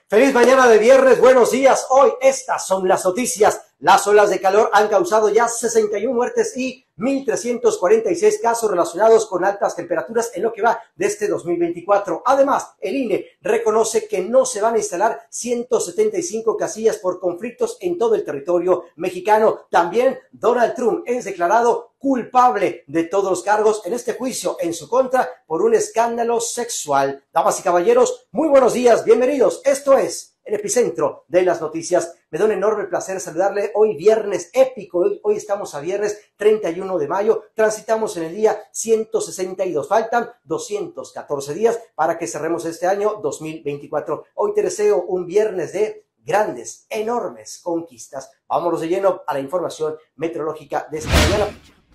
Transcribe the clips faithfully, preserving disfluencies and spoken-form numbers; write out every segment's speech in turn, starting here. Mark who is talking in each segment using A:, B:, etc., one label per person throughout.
A: Feliz mañana de viernes, buenos días. Hoy estas son las noticias. Las olas de calor han causado ya sesenta y una muertes y mil trescientos cuarenta y seis casos relacionados con altas temperaturas en lo que va de este dos mil veinticuatro. Además, el I N E reconoce que no se van a instalar ciento setenta y cinco casillas por conflictos en todo el territorio mexicano. También Donald Trump es declarado culpable de todos los cargos en este juicio en su contra por un escándalo sexual. Damas y caballeros, muy buenos días, bienvenidos. Esto es el epicentro de las noticias. Me da un enorme placer saludarle hoy viernes épico. Hoy, hoy estamos a viernes treinta y uno de mayo. Transitamos en el día ciento sesenta y dos. Faltan doscientos catorce días para que cerremos este año dos mil veinticuatro. Hoy te deseo un viernes de grandes, enormes conquistas. Vámonos de lleno a la información meteorológica de esta mañana,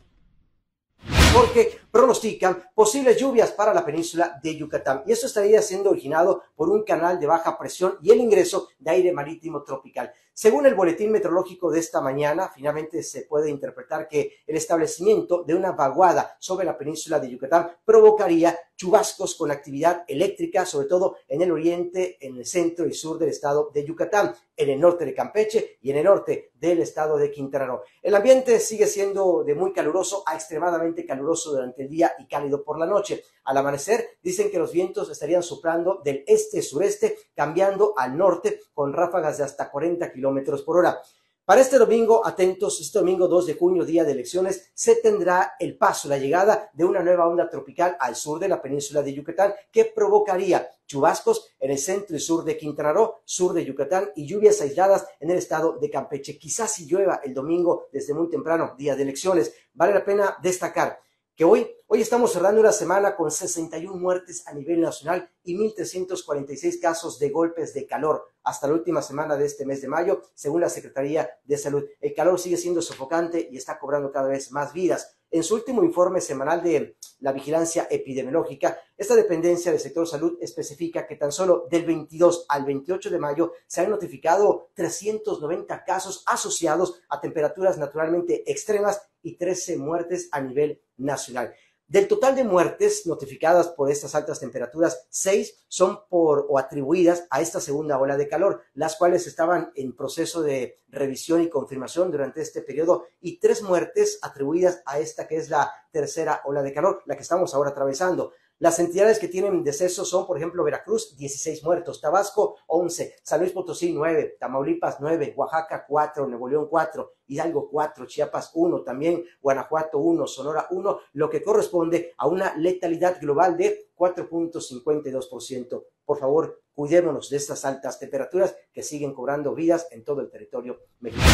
A: porque pronostican posibles lluvias para la península de Yucatán. Y esto estaría siendo originado por un canal de baja presión y el ingreso de aire marítimo tropical. Según el boletín meteorológico de esta mañana, finalmente se puede interpretar que el establecimiento de una vaguada sobre la península de Yucatán provocaría chubascos con actividad eléctrica, sobre todo en el oriente, en el centro y sur del estado de Yucatán, en el norte de Campeche y en el norte del estado de Quintana Roo. El ambiente sigue siendo de muy caluroso a extremadamente caluroso durante el día y cálido por la noche. Al amanecer, dicen que los vientos estarían soplando del este-sureste, cambiando al norte con ráfagas de hasta cuarenta kilómetros por hora. Para este domingo, atentos, este domingo dos de junio, día de elecciones, se tendrá el paso, la llegada de una nueva onda tropical al sur de la península de Yucatán que provocaría chubascos en el centro y sur de Quintana Roo, sur de Yucatán y lluvias aisladas en el estado de Campeche. Quizás si llueva el domingo desde muy temprano, día de elecciones. Vale la pena destacar que hoy, hoy estamos cerrando una semana con sesenta y una muertes a nivel nacional y mil trescientos cuarenta y seis casos de golpes de calor hasta la última semana de este mes de mayo, según la Secretaría de Salud. El calor sigue siendo sofocante y está cobrando cada vez más vidas. En su último informe semanal de la vigilancia epidemiológica, esta dependencia del sector salud especifica que tan solo del veintidós al veintiocho de mayo se han notificado trescientos noventa casos asociados a temperaturas naturalmente extremas y trece muertes a nivel nacional. Del total de muertes notificadas por estas altas temperaturas, seis son por o atribuidas a esta segunda ola de calor, las cuales estaban en proceso de revisión y confirmación durante este periodo, y tres muertes atribuidas a esta que es la tercera ola de calor, la que estamos ahora atravesando. Las entidades que tienen decesos son, por ejemplo, Veracruz, dieciséis muertos, Tabasco, once, San Luis Potosí, nueve, Tamaulipas, nueve, Oaxaca, cuatro, Nuevo León, cuatro, Hidalgo, cuatro, Chiapas, uno, también Guanajuato, uno, Sonora, uno, lo que corresponde a una letalidad global de cuatro punto cincuenta y dos por ciento. Por favor, cuidémonos de estas altas temperaturas que siguen cobrando vidas en todo el territorio mexicano.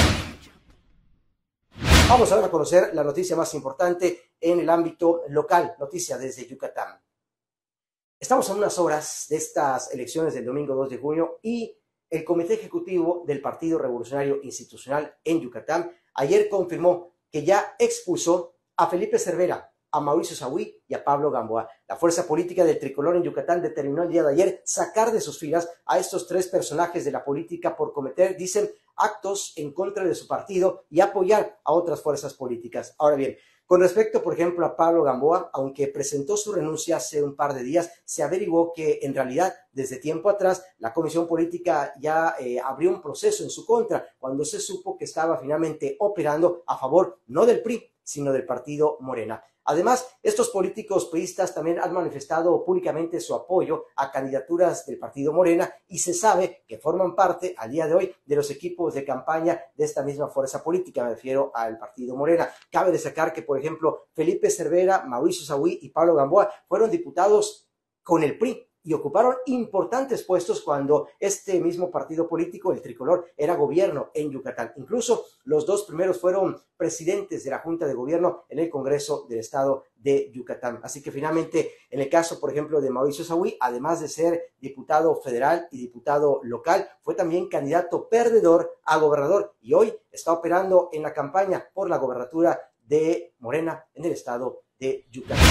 A: Vamos ahora a conocer la noticia más importante en el ámbito local, noticia desde Yucatán. Estamos a unas horas de estas elecciones del domingo dos de junio y el Comité Ejecutivo del Partido Revolucionario Institucional en Yucatán ayer confirmó que ya expulsó a Felipe Cervera, a Mauricio Zahui y a Pablo Gamboa. La fuerza política del tricolor en Yucatán determinó el día de ayer sacar de sus filas a estos tres personajes de la política por cometer, dicen, actos en contra de su partido y apoyar a otras fuerzas políticas. Ahora bien, con respecto, por ejemplo, a Pablo Gamboa, aunque presentó su renuncia hace un par de días, se averiguó que en realidad desde tiempo atrás la Comisión Política ya eh, abrió un proceso en su contra cuando se supo que estaba finalmente operando a favor no del P R I, sino del partido Morena. Además, estos políticos priistas también han manifestado públicamente su apoyo a candidaturas del partido Morena y se sabe que forman parte al día de hoy de los equipos de campaña de esta misma fuerza política, me refiero al partido Morena. Cabe destacar que, por ejemplo, Felipe Cervera, Mauricio Zahui y Pablo Gamboa fueron diputados con el P R I y ocuparon importantes puestos cuando este mismo partido político, el tricolor, era gobierno en Yucatán. Incluso los dos primeros fueron presidentes de la Junta de Gobierno en el Congreso del Estado de Yucatán. Así que finalmente, en el caso, por ejemplo, de Mauricio Zahui, además de ser diputado federal y diputado local, fue también candidato perdedor a gobernador y hoy está operando en la campaña por la gobernatura de Morena en el estado de Yucatán.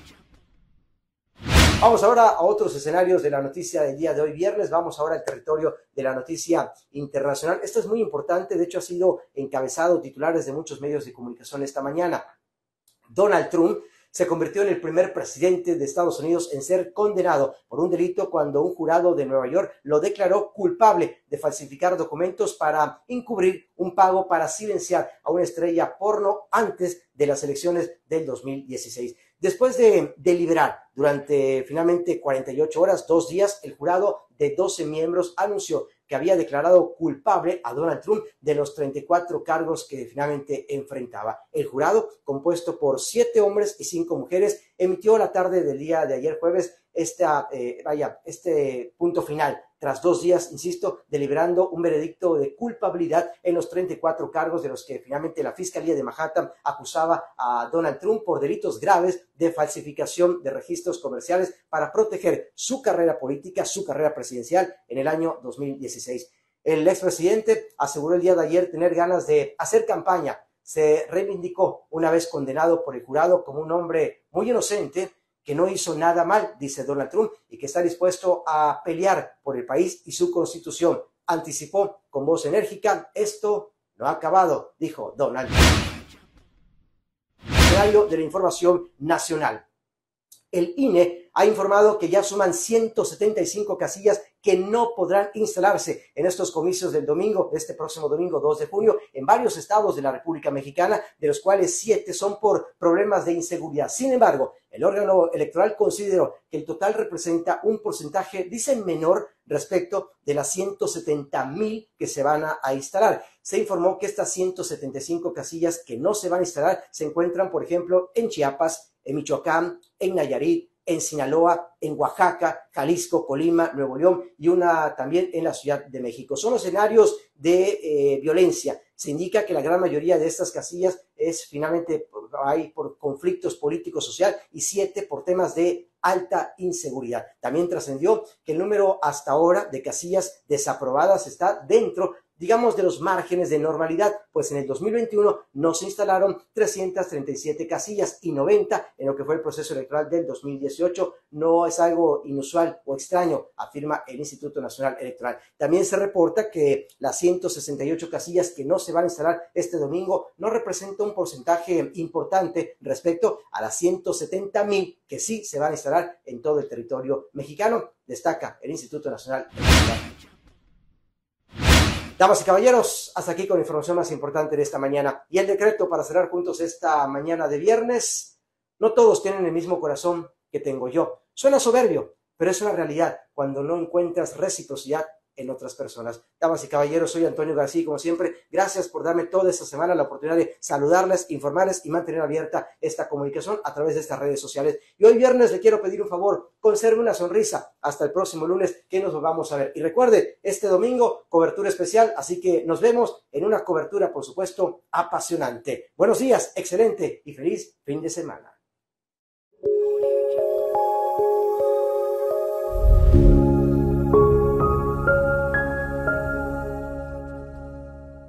A: Vamos ahora a otros escenarios de la noticia del día de hoy viernes. Vamos ahora al territorio de la noticia internacional. Esto es muy importante, de hecho ha sido encabezado titulares de muchos medios de comunicación esta mañana. Donald Trump se convirtió en el primer presidente de Estados Unidos en ser condenado por un delito cuando un jurado de Nueva York lo declaró culpable de falsificar documentos para encubrir un pago para silenciar a una estrella porno antes de las elecciones del dos mil dieciséis. Después de deliberar durante finalmente cuarenta y ocho horas, dos días, el jurado de doce miembros anunció que había declarado culpable a Donald Trump de los treinta y cuatro cargos que finalmente enfrentaba. El jurado, compuesto por siete hombres y cinco mujeres, emitió la tarde del día de ayer jueves esta, eh, vaya, este punto final, tras dos días, insisto, deliberando un veredicto de culpabilidad en los treinta y cuatro cargos de los que finalmente la Fiscalía de Manhattan acusaba a Donald Trump por delitos graves de falsificación de registros comerciales para proteger su carrera política, su carrera presidencial en el año dos mil dieciséis. El expresidente aseguró el día de ayer tener ganas de hacer campaña. Se reivindicó una vez condenado por el jurado como un hombre muy inocente que no hizo nada mal, dice Donald Trump, y que está dispuesto a pelear por el país y su constitución. Anticipó con voz enérgica: esto no ha acabado, dijo Donald Trump. Diario de la Información Nacional. El I N E ha informado que ya suman ciento setenta y cinco casillas que no podrán instalarse en estos comicios del domingo, de este próximo domingo dos de junio, en varios estados de la República Mexicana, de los cuales siete son por problemas de inseguridad. Sin embargo, el órgano electoral consideró que el total representa un porcentaje, dicen, menor respecto de las ciento setenta mil que se van a, a instalar. Se informó que estas ciento setenta y cinco casillas que no se van a instalar se encuentran, por ejemplo, en Chiapas, en Michoacán, en Nayarit, en Sinaloa, en Oaxaca, Jalisco, Colima, Nuevo León y una también en la Ciudad de México. Son escenarios de eh, violencia. Se indica que la gran mayoría de estas casillas es finalmente hay por conflictos políticos social y siete por temas de alta inseguridad. También trascendió que el número hasta ahora de casillas desaprobadas está dentro, digamos, de los márgenes de normalidad, pues en el dos mil veintiuno no se instalaron trescientas treinta y siete casillas y noventa en lo que fue el proceso electoral del dos mil dieciocho. No es algo inusual o extraño, afirma el Instituto Nacional Electoral. También se reporta que las ciento sesenta y ocho casillas que no se van a instalar este domingo no representa un porcentaje importante respecto a las ciento setenta mil que sí se van a instalar en todo el territorio mexicano, destaca el Instituto Nacional Electoral. Damas y caballeros, hasta aquí con la información más importante de esta mañana. Y el decreto para cerrar juntos esta mañana de viernes: no todos tienen el mismo corazón que tengo yo. Suena soberbio, pero es una realidad cuando no encuentras reciprocidad en otras personas. Damas y caballeros, soy Antonio García y como siempre, gracias por darme toda esta semana la oportunidad de saludarles, informarles y mantener abierta esta comunicación a través de estas redes sociales. Y hoy viernes le quiero pedir un favor: conserve una sonrisa hasta el próximo lunes que nos volvamos a ver. Y recuerde, este domingo cobertura especial, así que nos vemos en una cobertura, por supuesto, apasionante. Buenos días, excelente y feliz fin de semana.